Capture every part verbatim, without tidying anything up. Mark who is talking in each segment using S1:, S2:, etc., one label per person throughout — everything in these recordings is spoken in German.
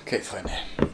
S1: Okay, Freunde,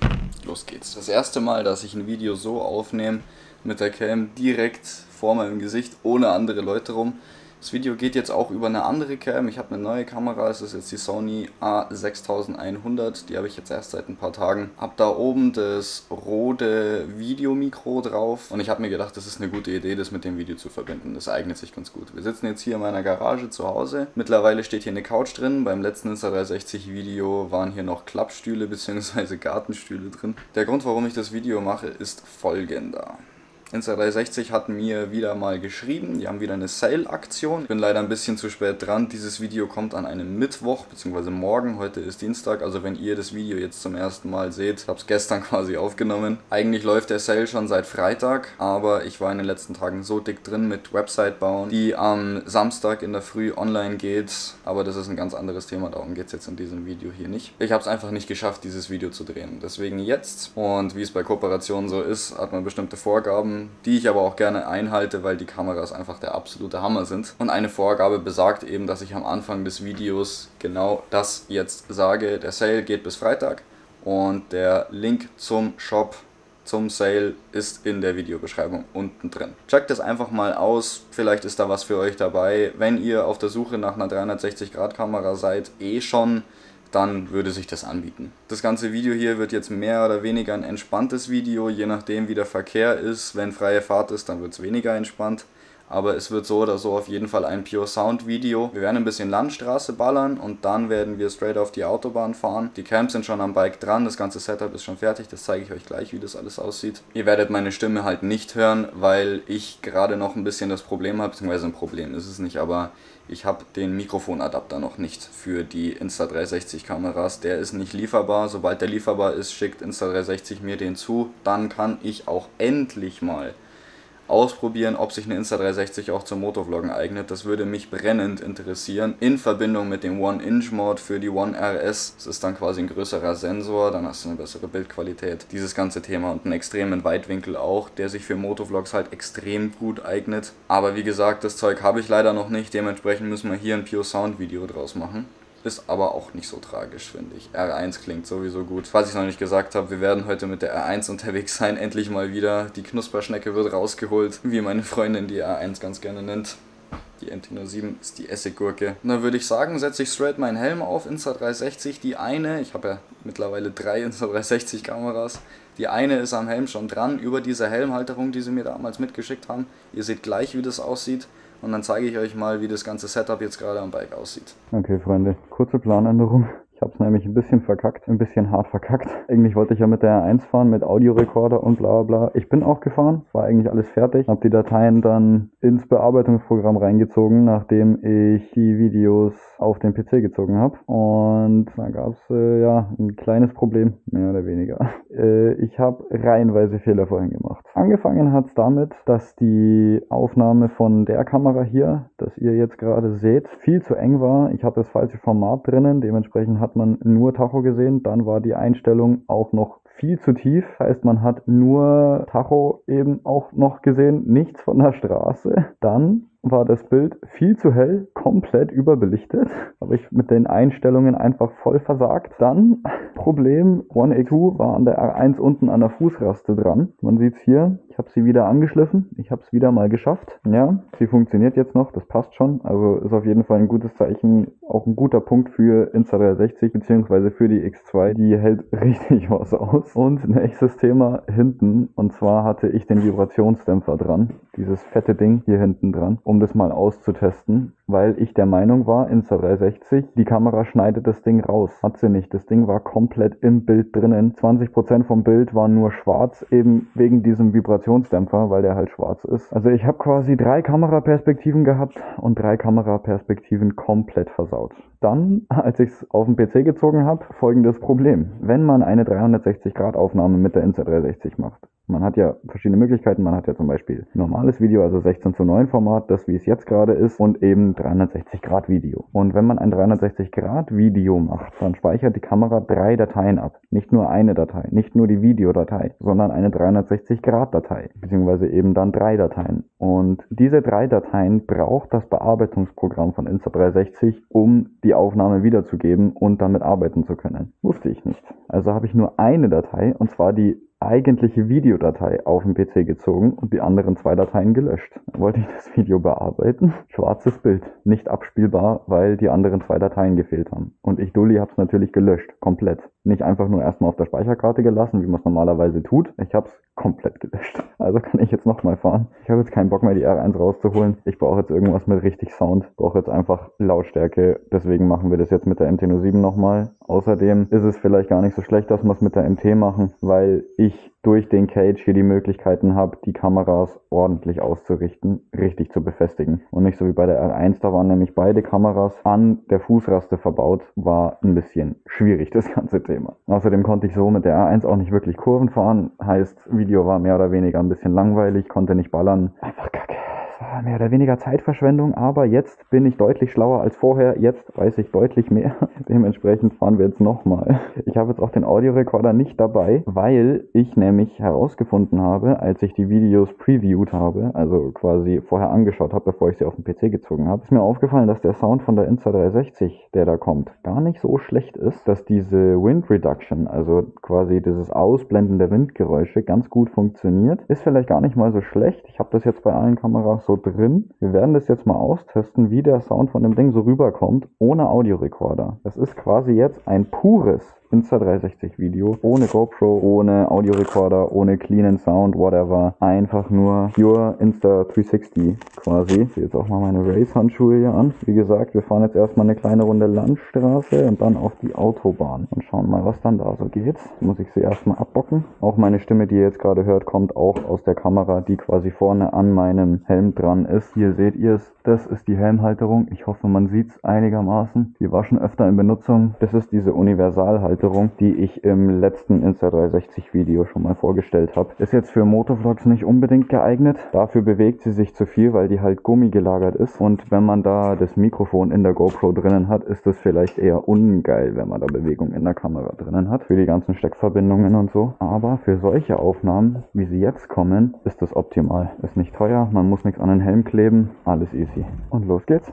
S1: los geht's. Das erste Mal, dass ich ein Video so aufnehme, mit der Cam direkt vor meinem Gesicht, ohne andere Leute rum. Das Video geht jetzt auch über eine andere Cam. Ich habe eine neue Kamera, es ist jetzt die Sony A sechstausendeinhundert, die habe ich jetzt erst seit ein paar Tagen. Hab da oben das Rode Videomikro drauf und ich habe mir gedacht, das ist eine gute Idee, das mit dem Video zu verbinden. Das eignet sich ganz gut. Wir sitzen jetzt hier in meiner Garage zu Hause. Mittlerweile steht hier eine Couch drin. Beim letzten Insta dreihundertsechzig Video waren hier noch Klappstühle bzw. Gartenstühle drin. Der Grund, warum ich das Video mache, ist folgender. Insta dreihundertsechzig hat mir wieder mal geschrieben, die haben wieder eine Sale-Aktion. Ich bin leider ein bisschen zu spät dran, dieses Video kommt an einem Mittwoch bzw. morgen, heute ist Dienstag, also wenn ihr das Video jetzt zum ersten Mal seht, ich habe es gestern quasi aufgenommen. Eigentlich läuft der Sale schon seit Freitag, aber ich war in den letzten Tagen so dick drin mit Website bauen, die am Samstag in der Früh online geht, aber das ist ein ganz anderes Thema, darum geht es jetzt in diesem Video hier nicht. Ich habe es einfach nicht geschafft, dieses Video zu drehen, deswegen jetzt, und wie es bei Kooperationen so ist, hat man bestimmte Vorgaben, die ich aber auch gerne einhalte, weil die Kameras einfach der absolute Hammer sind. Und eine Vorgabe besagt eben, dass ich am Anfang des Videos genau das jetzt sage. Der Sale geht bis Freitag und der Link zum Shop, zum Sale ist in der Videobeschreibung unten drin. Checkt das einfach mal aus, vielleicht ist da was für euch dabei. Wenn ihr auf der Suche nach einer dreihundertsechzig Grad Kamera seid, eh schon, dann würde sich das anbieten. Das ganze Video hier wird jetzt mehr oder weniger ein entspanntes Video, je nachdem wie der Verkehr ist. Wenn freie Fahrt ist, dann wird es weniger entspannt. Aber es wird so oder so auf jeden Fall ein Pure Sound Video. Wir werden ein bisschen Landstraße ballern und dann werden wir straight auf die Autobahn fahren. Die Camps sind schon am Bike dran, das ganze Setup ist schon fertig, das zeige ich euch gleich, wie das alles aussieht. Ihr werdet meine Stimme halt nicht hören, weil ich gerade noch ein bisschen das Problem habe, beziehungsweise ein Problem ist es nicht, aber ich habe den Mikrofonadapter noch nicht für die Insta dreihundertsechzig Kameras. Der ist nicht lieferbar. Sobald der lieferbar ist, schickt Insta dreihundertsechzig mir den zu. Dann kann ich auch endlich mal ausprobieren, ob sich eine Insta dreihundertsechzig auch zum Motovloggen eignet. Das würde mich brennend interessieren. In Verbindung mit dem One Inch Mod für die One R S. Das ist dann quasi ein größerer Sensor, dann hast du eine bessere Bildqualität. Dieses ganze Thema und einen extremen Weitwinkel auch, der sich für Motovlogs halt extrem gut eignet. Aber wie gesagt, das Zeug habe ich leider noch nicht. Dementsprechend müssen wir hier ein Pure Sound Video draus machen. Ist aber auch nicht so tragisch, finde ich. R eins klingt sowieso gut. Was ich noch nicht gesagt habe, wir werden heute mit der R eins unterwegs sein. Endlich mal wieder. Die Knusperschnecke wird rausgeholt, wie meine Freundin die R eins ganz gerne nennt. Die M T null sieben ist die Essiggurke. Und dann würde ich sagen, setze ich straight meinen Helm auf, Insta dreihundertsechzig. Die eine, ich habe ja mittlerweile drei Insta dreihundertsechzig Kameras. Die eine ist am Helm schon dran, über diese Helmhalterung, die sie mir damals mitgeschickt haben. Ihr seht gleich, wie das aussieht. Und dann zeige ich euch mal, wie das ganze Setup jetzt gerade am Bike aussieht. Okay, Freunde, kurze Planänderung. Ich habe es nämlich ein bisschen verkackt, ein bisschen hart verkackt. Eigentlich wollte ich ja mit der R eins fahren, mit Audiorekorder und bla bla. Ich bin auch gefahren, war eigentlich alles fertig. Habe die Dateien dann ins Bearbeitungsprogramm reingezogen, nachdem ich die Videos auf den P C gezogen habe. Und da gab es äh, ja ein kleines Problem, mehr oder weniger. Äh, ich habe reihenweise Fehler vorhin gemacht. Angefangen hat es damit, dass die Aufnahme von der Kamera hier, das ihr jetzt gerade seht, viel zu eng war. Ich hatte das falsche Format drinnen, dementsprechend hat man nur Tacho gesehen. Dann war die Einstellung auch noch viel zu tief. Heißt, man hat nur Tacho eben auch noch gesehen, nichts von der Straße. Dann war das Bild viel zu hell, komplett überbelichtet. Habe ich mit den Einstellungen einfach voll versagt. Dann Problem, One A zwei war an der R eins unten an der Fußraste dran. Man sieht es hier, ich habe sie wieder angeschliffen. Ich habe es wieder mal geschafft. Ja, sie funktioniert jetzt noch, das passt schon. Also ist auf jeden Fall ein gutes Zeichen, auch ein guter Punkt für Insta dreihundertsechzig bzw. für die X zwei. Die hält richtig was aus. Und nächstes Thema hinten. Und zwar hatte ich den Vibrationsdämpfer dran. Dieses fette Ding hier hinten dran, um das mal auszutesten, weil ich der Meinung war, Insta dreihundertsechzig, die Kamera schneidet das Ding raus. Hat sie nicht. Das Ding war komplett im Bild drinnen. zwanzig Prozent vom Bild war nur schwarz, eben wegen diesem Vibrationsdämpfer, weil der halt schwarz ist. Also ich habe quasi drei Kameraperspektiven gehabt und drei Kameraperspektiven komplett versaut. Dann, als ich es auf den P C gezogen habe, folgendes Problem. Wenn man eine dreihundertsechzig Grad Aufnahme mit der Insta dreihundertsechzig macht, man hat ja verschiedene Möglichkeiten, man hat ja zum Beispiel normales Video, also sechzehn zu neun Format, das wie es jetzt gerade ist, und eben dreihundertsechzig Grad Video. Und wenn man ein dreihundertsechzig Grad Video macht, dann speichert die Kamera drei Dateien ab. Nicht nur eine Datei, nicht nur die Videodatei, sondern eine dreihundertsechzig Grad Datei, beziehungsweise eben dann drei Dateien. Und diese drei Dateien braucht das Bearbeitungsprogramm von Insta dreihundertsechzig, um die Aufnahme wiederzugeben und damit arbeiten zu können. Wusste ich nicht.
S2: Also habe ich nur eine Datei, und zwar die eigentliche Videodatei, auf den P C gezogen und die anderen zwei Dateien gelöscht. Dann wollte ich das Video bearbeiten. Schwarzes Bild. Nicht abspielbar, weil die anderen zwei Dateien gefehlt haben. Und ich Dulli habe es natürlich gelöscht. Komplett. Nicht einfach nur erstmal auf der Speicherkarte gelassen, wie man es normalerweise tut. Ich habe es komplett gelöscht. Also kann ich jetzt nochmal fahren. Ich habe jetzt keinen Bock mehr, die R eins rauszuholen. Ich brauche jetzt irgendwas mit richtig Sound. Ich brauche jetzt einfach Lautstärke. Deswegen machen wir das jetzt mit der M T null sieben nochmal. Außerdem ist es vielleicht gar nicht so schlecht, dass wir es mit der M T machen, weil ich durch den Cage hier die Möglichkeiten habe, die Kameras ordentlich auszurichten, richtig zu befestigen. Und nicht so wie bei der R eins, da waren nämlich beide Kameras an der Fußraste verbaut, war ein bisschen schwierig, das ganze Thema. Außerdem konnte ich so mit der R eins auch nicht wirklich Kurven fahren, heißt, Video war mehr oder weniger ein bisschen langweilig, konnte nicht ballern. Einfach kacke. Es war mehr oder weniger Zeitverschwendung, aber jetzt bin ich deutlich schlauer als vorher. Jetzt weiß ich deutlich mehr. Dementsprechend fahren wir jetzt nochmal. Ich habe jetzt auch den Audiorekorder nicht dabei, weil ich nämlich herausgefunden habe, als ich die Videos previewed habe, also quasi vorher angeschaut habe, bevor ich sie auf den P C gezogen habe, ist mir aufgefallen, dass der Sound von der Insta dreihundertsechzig, der da kommt, gar nicht so schlecht ist, dass diese Wind Reduction, also quasi dieses Ausblenden der Windgeräusche, ganz gut funktioniert. Ist vielleicht gar nicht mal so schlecht. Ich habe das jetzt bei allen Kameras so drin. Wir werden das jetzt mal austesten, wie der Sound von dem Ding so rüberkommt, ohne Audiorekorder. Das ist quasi jetzt ein pures Insta dreihundertsechzig Video, ohne GoPro, ohne Audiorekorder, ohne cleanen Sound, whatever. Einfach nur pure Insta dreihundertsechzig quasi. Ich ziehe jetzt auch mal meine Race-Handschuhe hier an. Wie gesagt, wir fahren jetzt erstmal eine kleine Runde Landstraße und dann auf die Autobahn und schauen mal, was dann da so geht. Jetzt muss ich sie erstmal abbocken. Auch meine Stimme, die ihr jetzt gerade hört, kommt auch aus der Kamera, die quasi vorne an meinem Helm dran ist. Hier seht ihr es. Das ist die Helmhalterung. Ich hoffe, man sieht es einigermaßen. Die war schon öfter in Benutzung. Das ist diese Universalhalterung, die ich im letzten Insta dreihundertsechzig Video schon mal vorgestellt habe. Ist jetzt für Motovlogs nicht unbedingt geeignet. Dafür bewegt sie sich zu viel, weil die halt gummigelagert ist. Und wenn man da das Mikrofon in der GoPro drinnen hat, ist das vielleicht eher ungeil, wenn man da Bewegung in der Kamera drinnen hat. Für die ganzen Steckverbindungen und so. Aber für solche Aufnahmen, wie sie jetzt kommen, ist das optimal. Ist nicht teuer, man muss nichts an den Helm kleben. Alles easy. Und los geht's.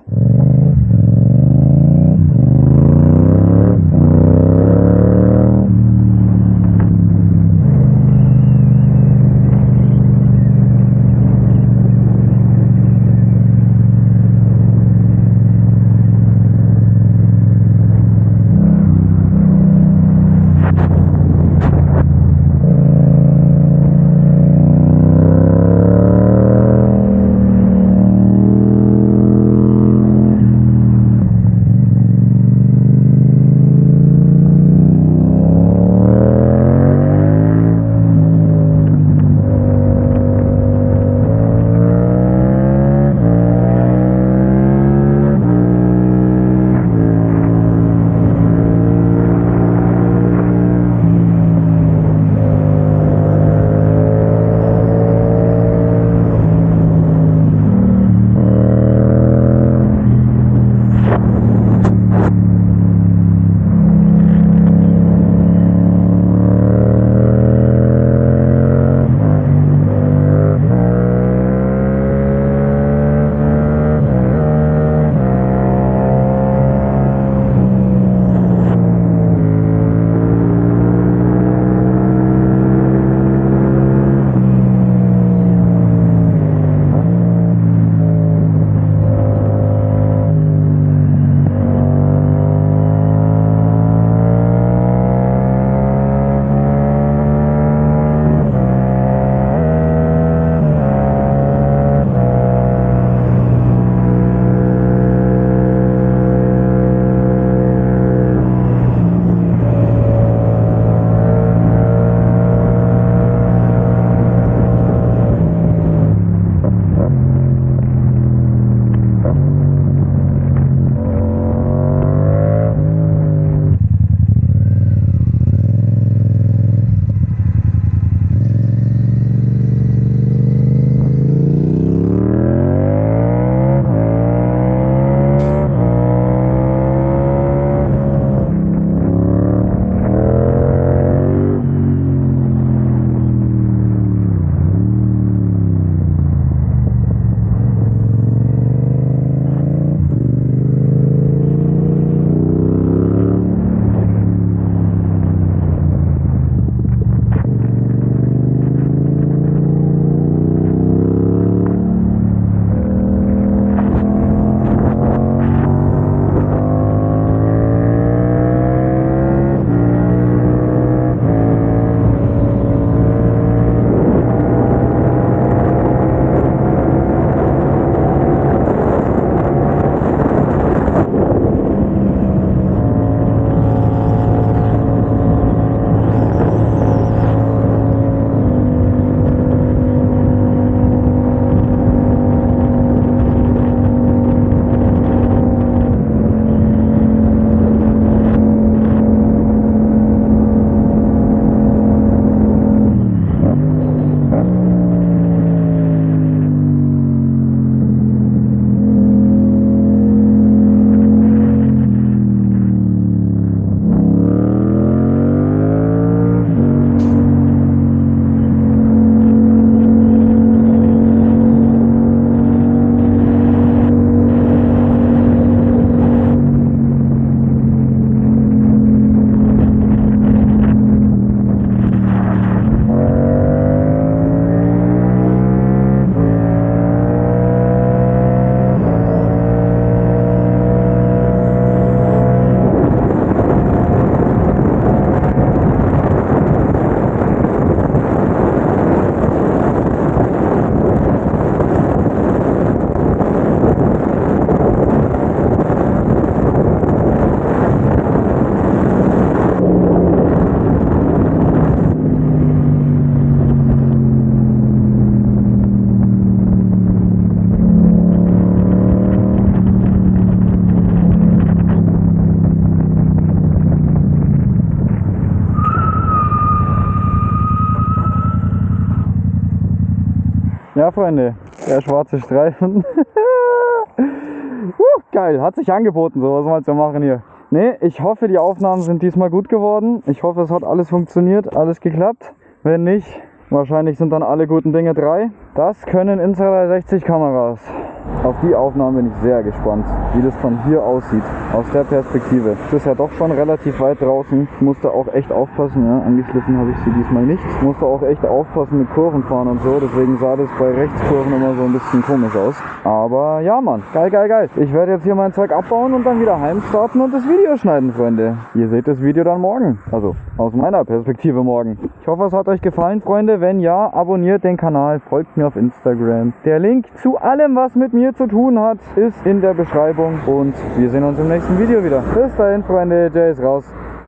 S2: Ja, Freunde, der schwarze Streifen. uh, geil, hat sich angeboten, sowas mal zu machen hier. Ne, ich hoffe, die Aufnahmen sind diesmal gut geworden. Ich hoffe, es hat alles funktioniert, alles geklappt. Wenn nicht, wahrscheinlich sind dann alle guten Dinge drei. Das können Insta dreihundertsechzig Kameras. Auf die Aufnahme bin ich sehr gespannt, wie das von hier aussieht, aus der Perspektive. Es ist ja doch schon relativ weit draußen. Ich musste auch echt aufpassen, ja, angeschliffen habe ich sie diesmal nicht. Ich musste auch echt aufpassen mit Kurvenfahren und so, deswegen sah das bei Rechtskurven immer so ein bisschen komisch aus. Aber ja, Mann, geil, geil, geil. Ich werde jetzt hier mein Zeug abbauen und dann wieder heimstarten und das Video schneiden, Freunde. Ihr seht das Video dann morgen, also aus meiner Perspektive morgen. Ich hoffe, es hat euch gefallen, Freunde. Wenn ja, abonniert den Kanal, folgt mir auf Instagram. Der Link zu allem, was mit mir zu tun hat, ist in der Beschreibung und wir sehen uns im nächsten Video wieder. Bis dahin, Freunde, Jay ist raus.